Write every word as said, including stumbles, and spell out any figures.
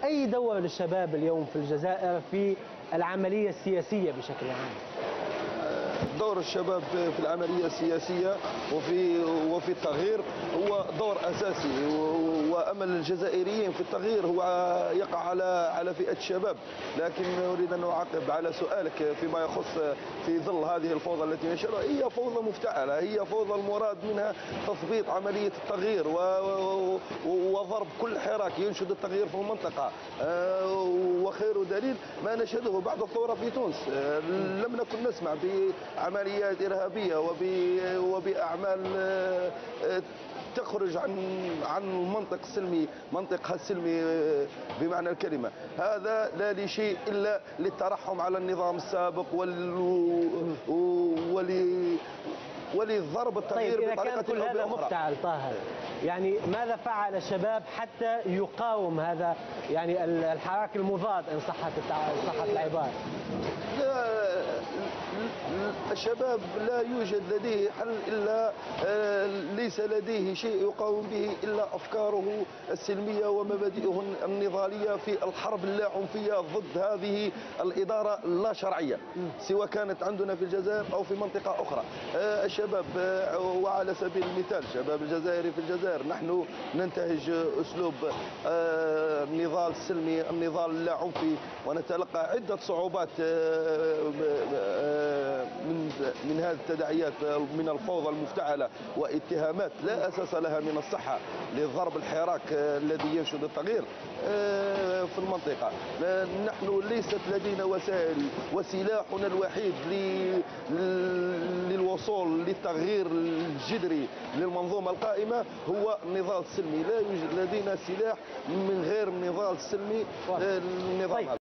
أي دور للشباب اليوم في الجزائر في العملية السياسية بشكل عام؟ دور الشباب في العملية السياسية وفي وفي التغيير هو دور أساسي، وأمل الجزائريين في التغيير هو يقع على على فئة الشباب. لكن أريد أن أعقب على سؤالك فيما يخص في ظل هذه الفوضى التي نشرها. هي فوضى مفتعلة، هي فوضى المراد منها تثبيط عملية التغيير وضرب كل حراك ينشد التغيير في المنطقة، وخير دليل ما نشهده بعد الثورة في تونس. لم نكن نسمع بعمليات إرهابية وبأعمال تخرج عن عن المنطق السلمي، منطقها السلمي بمعنى الكلمة. هذا لا لشيء إلا للترحم على النظام السابق وال ولي ولضرب التغيير. طيب إذا كان كل هذا مفتعل طاهر، يعني ماذا فعل الشباب حتى يقاوم هذا يعني الحراك المضاد إن صحت صحت العبارة؟ لا، الشباب لا يوجد لديه حل إلا ليس لديه شيء يقاوم به إلا أفكاره السلمية ومبادئه النضالية في الحرب اللاعنفية ضد هذه الإدارة اللا شرعية، سواء كانت عندنا في الجزائر أو في منطقة أخرى. الشباب، وعلى سبيل المثال الشباب الجزائري في الجزائر، نحن ننتهج أسلوب النضال السلمي، النضال اللاعنفي، ونتلقى عدة صعوبات من من هذه التداعيات من الفوضى المفتعلة واتهامات لا أساس لها من الصحة لضرب الحراك الذي ينشد التغيير في المنطقة. نحن ليست لدينا وسائل، وسلاحنا الوحيد للوصول للتغيير الجذري للمنظومة القائمة هو النضال السلمي. لا يوجد لدينا سلاح من غير النضال السلمي. النظام